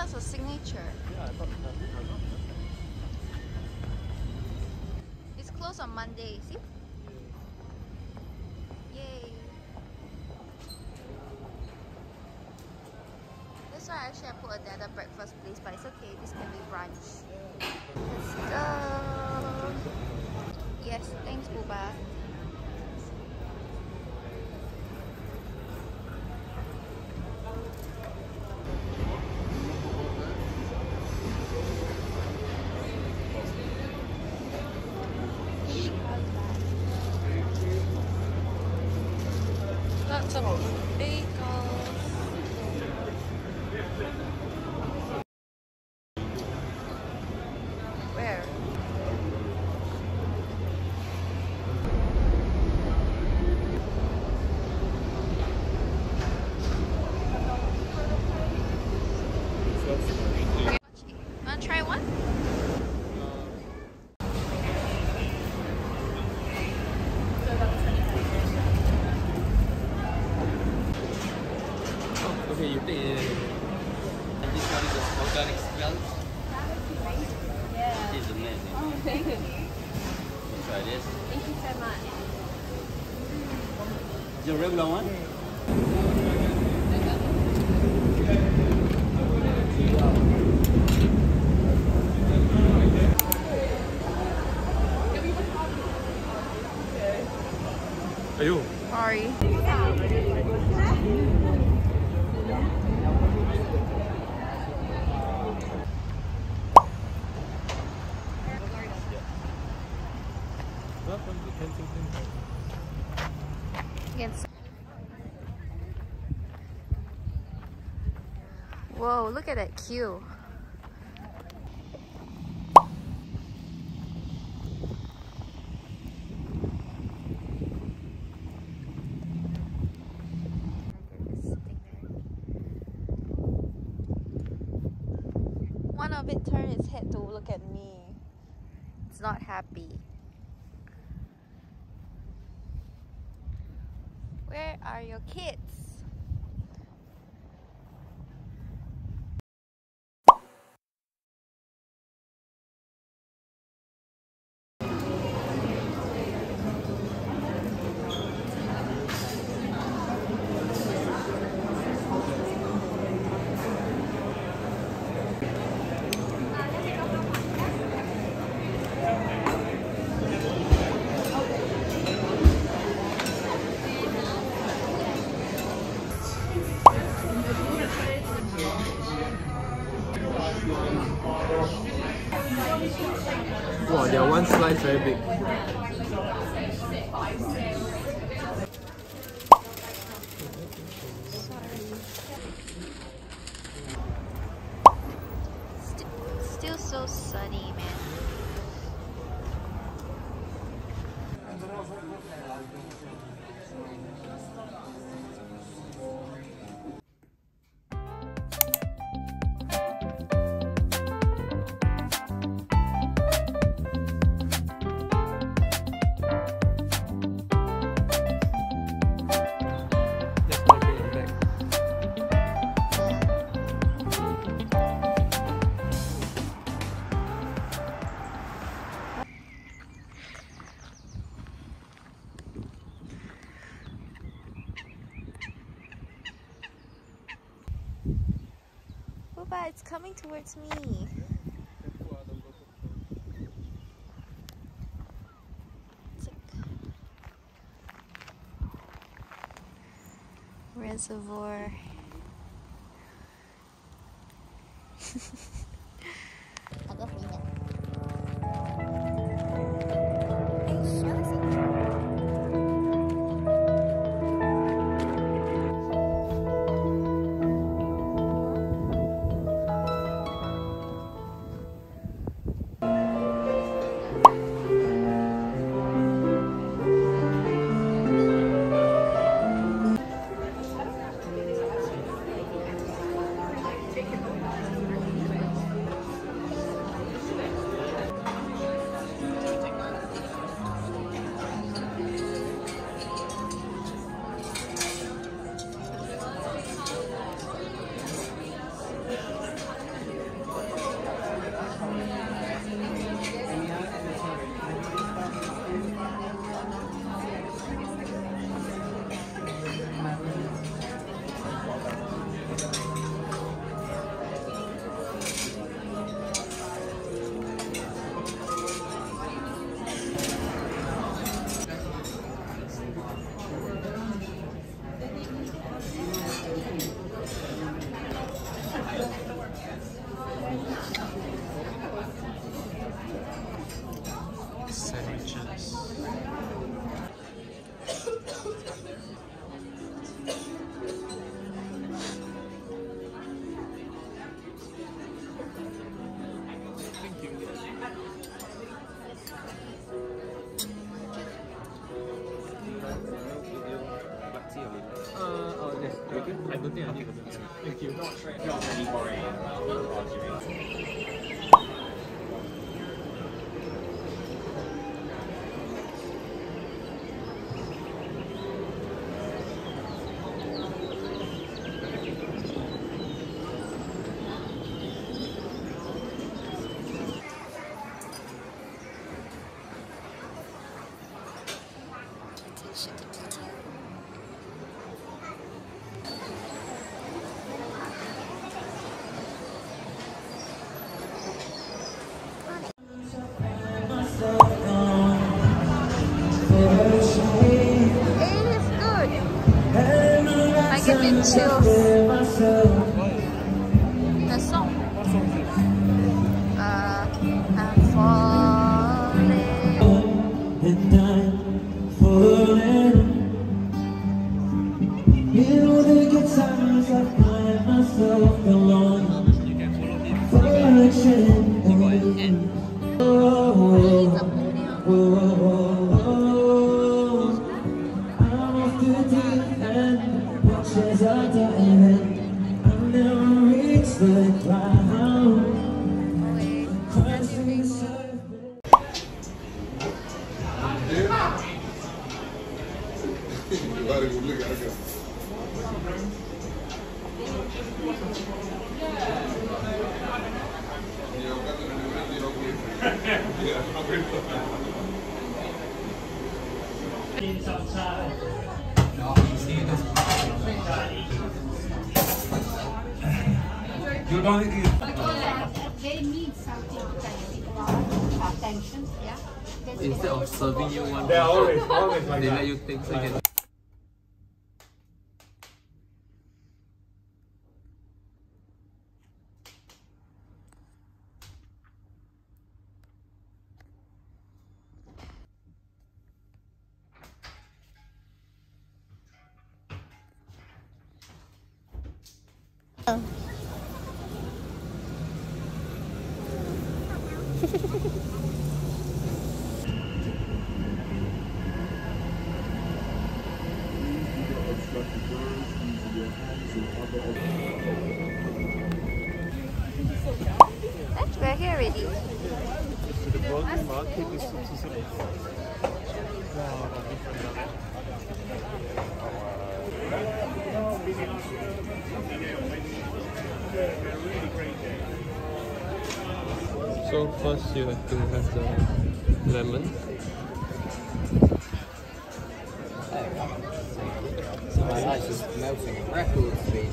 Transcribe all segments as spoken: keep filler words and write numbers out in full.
that's a signature. Yeah, I thought I thought It's closed on Monday, see? Yay! That's why actually I put another breakfast place, but it's okay, this can be brunch. Let's go! Yes, thanks Booba. Lots of bagels. Where? Wanna try one? okay, you take it. And this one is the organic smell. Yeah. It is amazing. Oh, thank you. You try this. Thank you so much. The regular one? Ayo. Sorry. Yes. Whoa, look at that queue. One of it turned its head to look at me. It's not happy. Where are your kids? Wow, their one slice very big. St still so sunny, man. Booba, it's coming towards me. It's like reservoir. Okay. I don't think I need to. Thank you. Chills. The song. Uh, I'm falling. And I'm falling. You know the good times I find myself alone. Fortune. Oh, oh, oh, oh. I'm off the deep end. Watches are dying. I'll never reach the ground. Crossing the surface. You don't eat. They need something to kind of attention, yeah. Instead of serving you one, They're always, always like they that. let you take so you can. That's we're here already. The Borough market is so So first you have to have the lemon. So my ice is melting at record speed.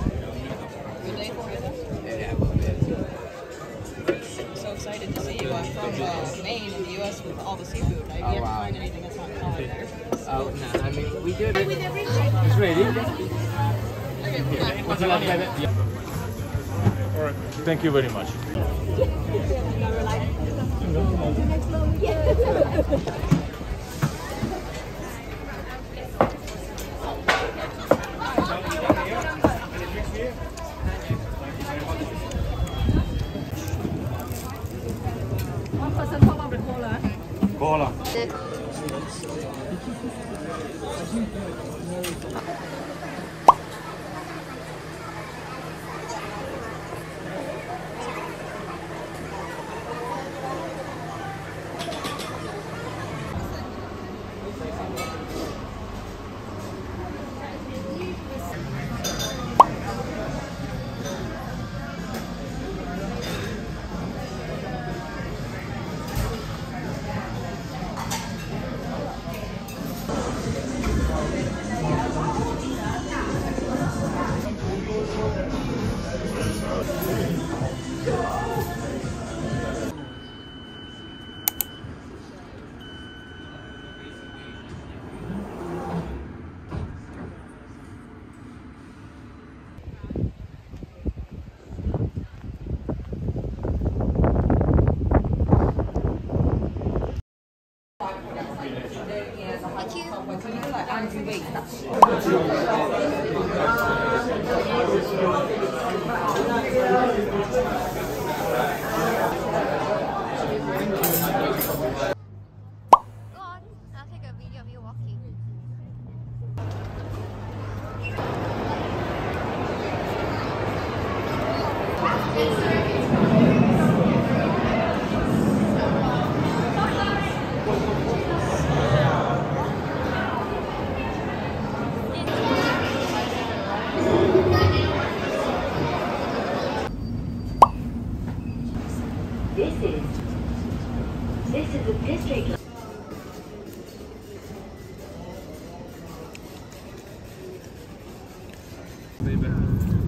Yeah, well, yeah. So excited to see you. I'm from uh, Maine in the U S with all the seafood. I've Oh, yet wow. to find anything that's not caught there. Oh, no, I mean, we do it. It's ready. Would you like that? Yeah. All right. Thank you very much. One person top up the cola. Cola. This is this is a district. Leave it.